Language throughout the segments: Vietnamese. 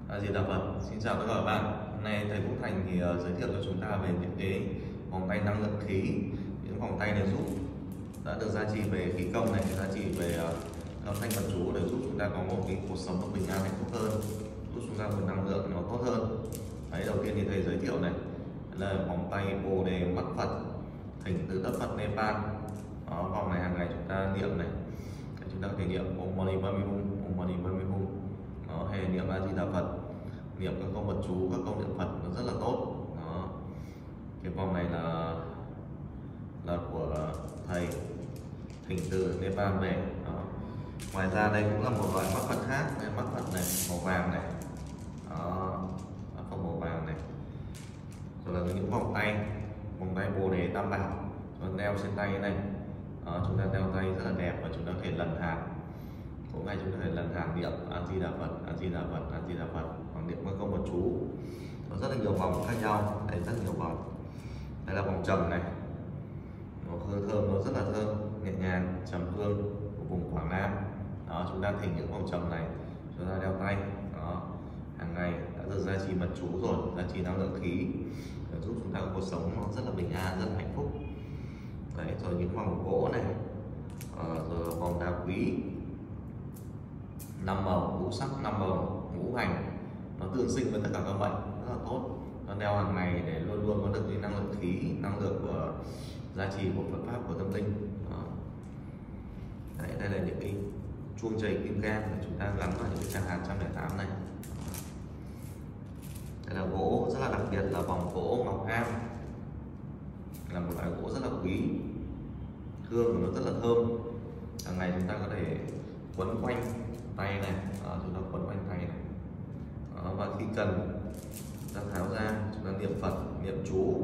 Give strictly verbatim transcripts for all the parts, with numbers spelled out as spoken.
A Di Đà Phật. Xin chào tất cả các bạn. Hôm nay thầy Quốc Thành thì uh, giới thiệu cho chúng ta về những cái vòng tay năng lượng khí. Những vòng tay này giúp đã được gia trì về khí công này, gia trì về uh, âm thanh vật chú để giúp chúng ta có một cái cuộc sống nó bình an hạnh phúc hơn, giúp chúng ta nguồn năng lượng nó tốt hơn. Đấy, đầu tiên thì thầy giới thiệu này là vòng tay Bồ Đề Mắt Phật, thỉnh từ đất Phật Nepal. Đó, vòng này hàng ngày chúng ta niệm này, chúng ta có thể niệm Om Mani Padme Hum, Om Mani Padme Hum, nó hay niệm A Di Đà Phật, niệm các câu vật chú, các câu niệm Phật nó rất là tốt. Đó, cái vòng này là là của thầy thỉnh từ Nepal về. Đó. Ngoài ra đây cũng là một loại mắt Phật khác, đây mắt Phật này màu vàng này, đó, mắt Phật màu vàng này, rồi là những vòng tay, vòng tay Bồ Đề Tam Bảo, chúng ta đeo trên tay này. Đó, chúng ta đeo tay rất là đẹp và chúng ta có thể lần hạt. Mỗi ngày chúng ta có thể lần hạt niệm A Di Đà Phật, A Di Đà Phật, A Di Đà Phật, hoặc niệm các câu vật chú. Có rất là nhiều vòng khác nhau, đây rất nhiều vòng. Đây là vòng trầm này, nó hương thơm, nó rất là thơm, nhẹ nhàng, trầm hương của vùng Quảng Nam. Đó, chúng ta thỉnh những vòng trầm này, chúng ta đeo tay. Đó, hàng ngày đã được gia trì mật chú rồi, gia trì năng lượng khí để giúp chúng ta có cuộc sống nó rất là bình an, rất là hạnh phúc. Đấy, rồi những vòng gỗ này, à, rồi vòng đá quý, năm màu ngũ sắc, năm màu ngũ hành, nó tương sinh với tất cả các mệnh, rất là tốt. Nó đeo hàng ngày để luôn luôn có được cái năng lượng khí, năng lượng của gia trì của Phật pháp, của tâm linh. Đó. Đấy, đây là những cái chuông chảy kim cang để chúng ta gắn vào những cái tràng hạt một trăm lẻ tám này. Đây là gỗ rất là đặc biệt, là vòng gỗ ngọc am, là một loại gỗ rất là quý, hương của nó rất là thơm. Hàng ngày chúng ta có thể quấn quanh tay này, đó, chúng ta quấn quanh tay này. Đó, và khi cần chúng ta tháo ra, chúng ta niệm Phật, niệm chú.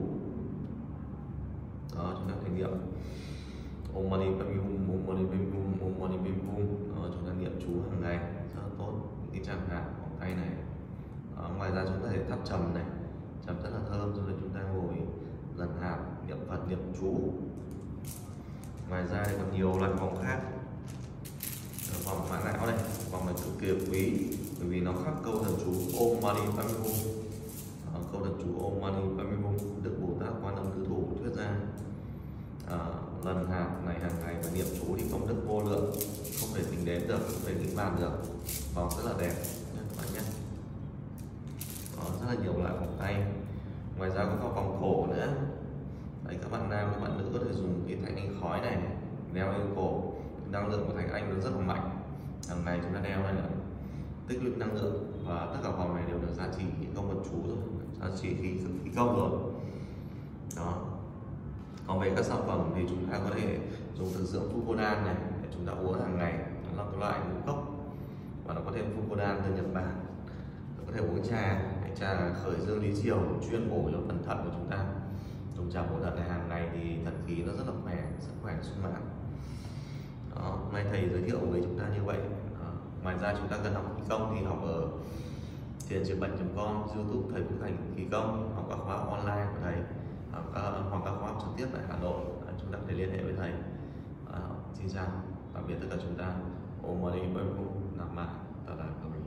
Đó, chúng ta phải niệm Om Mani Padme Hum, Om Mani Padme Hum, Om Mani Padme Hum. Đó, chúng ta niệm chú hàng ngày rất là tốt. Những cái tràng hạt vòng tay này. Đó, ngoài ra chúng ta có thể thắp trầm này, trầm rất là thơm, cho nên chúng ta ngồi lần hạt niệm Phật, niệm chú. Ngoài ra thì còn nhiều loại vòng khác. Vòng mã não này, vòng này cực kỳ quý bởi vì nó khắc câu thần chú Om Mani Padme Hum. Câu thần chú Om Mani Padme Hum được Bồ Tát Quan Âm Tứ Thủ thuyết ra. À, lần hạt này hàng ngày và niệm chú thì công đức vô lượng, không thể tính đến được, không thể nghĩ bàn được. Vòng rất là đẹp nhé các bạn nhé. Đó, rất là nhiều loại vòng tay. Ngoài ra có vòng cổ nữa. Đấy, các bạn nam, các bạn nữ có thể dùng cái thạch anh khói này đeo lên cổ. Năng lượng của thạch anh nó rất là mạnh. Hàng ngày chúng ta đeo này là tích lũy năng lượng, và tất cả vòng này đều được gia trì những công vật chú rồi, gia trì khí khí công rồi. Đó. Còn về các sản phẩm thì chúng ta có thể dùng thực dưỡng Fukodan này để chúng ta uống hàng ngày, nó là cái loại ngũ cốc và nó có thêm Fukodan từ Nhật Bản. Có thể uống trà, cái trà khởi dương lý chiều chuyên bổ cho phần thận của chúng ta. Dùng trà bổ thận này hàng ngày thì thận khí nó rất là khỏe, sức khỏe sung mãn. Đó, hôm nay thầy giới thiệu với chúng ta như vậy. Đó. Ngoài ra chúng ta cần học khí công thì học ở thiền chữa bệnh chấm com, YouTube thầy Quốc Thành khí công, học các khóa học online của thầy, học các, hoặc các khóa học trực tiếp tại Hà Nội. Đó, chúng ta có thể liên hệ với thầy. Đó, xin chào, tạm biệt tất cả chúng ta. Om Mani Padme Hum, Nam Mô Tát Đà.